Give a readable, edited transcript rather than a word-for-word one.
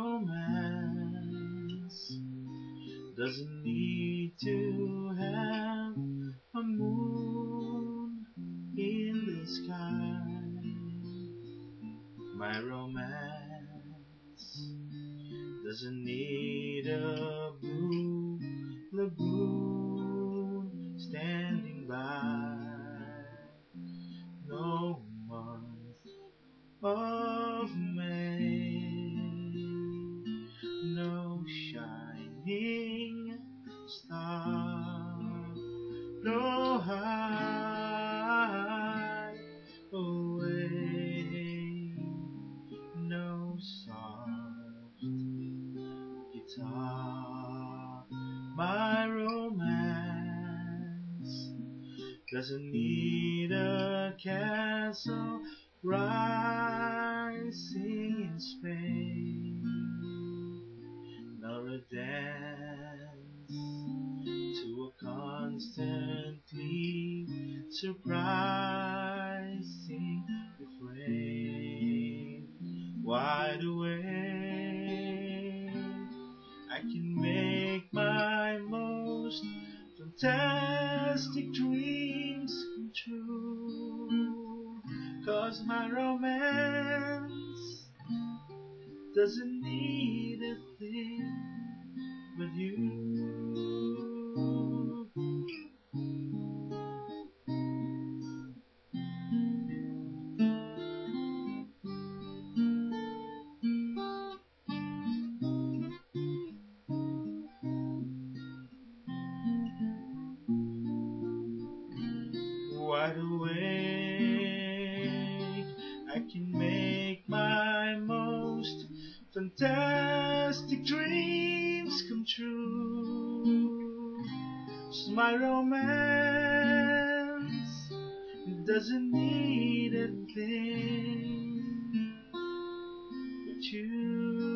romance doesn't need to have a moon in the sky. My romance doesn't need a blue lagoon standing by. No month of May, no shining star, no highway, no soft guitar. My romance doesn't need a castle rising in Spain, nor a dance to a constantly surprising refrain. Wide awake, I can make my most fantastic dreams come true, 'cause my romance doesn't need a thing but you. Wide awake, I can make my most fantastic dreams come true. 'Cause my romance doesn't need a thing but you.